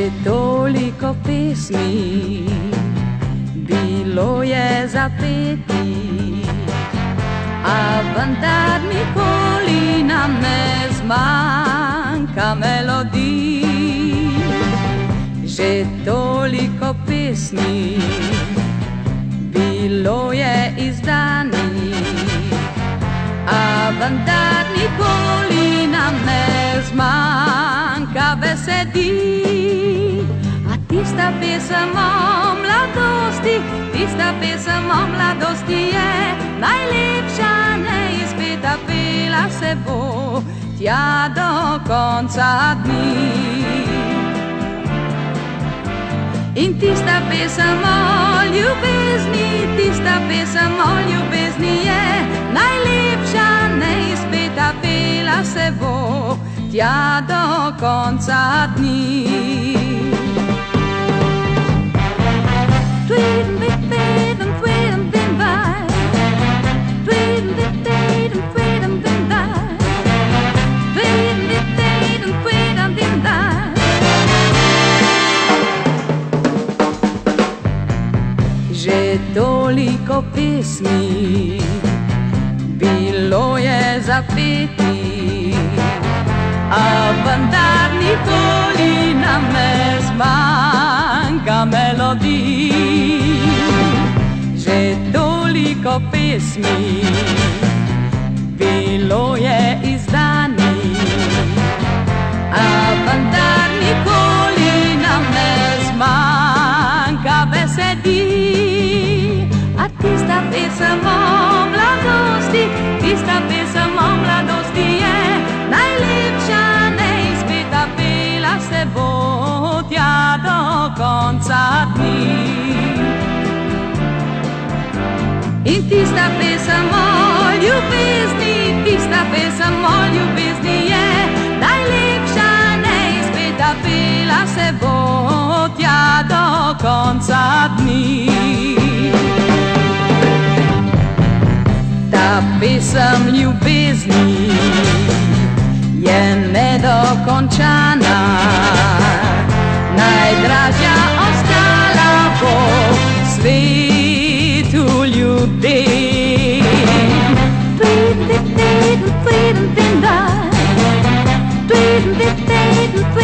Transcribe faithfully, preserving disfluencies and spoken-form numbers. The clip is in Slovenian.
Že toliko pesmi bilo je zapeti, a vendar nikoli nam ne zmanjka melodij. Že toliko pesmi bilo je izdanih, a vendar nikoli nam ne zmanjka besedi. A tista pesem o mladosti, tista pesem o mladosti je najlepša, neizpeta, pela se bo tja do konca dni. In tista pesem o ljubezni, tista pesem o ljubezni je najlepša, neizpeta, pela se bo tja do konca dni. Že toliko pesmi bilo je zapeti, a vendar nikoli nam ne zmanjka melodij. Že toliko pesmi bilo je izdanih, a vendar nikoli nam ne zmanjka besedi. A tista pesem o mladosti, tista pesem o mladosti je najlepša, neizpeta, pela se bo tja do konca dni. In tista pesem o ljubezni, tista pesem o ljubezni je najlepša, neizpeta, pela se bo tja do konca dni. Ta pesem ljubezni je nedokončana, najdražja ostala bo svetu ljudem. Tweet, tweet, tweet, tweet, tweet, tweet, tweet, tweet, tweet,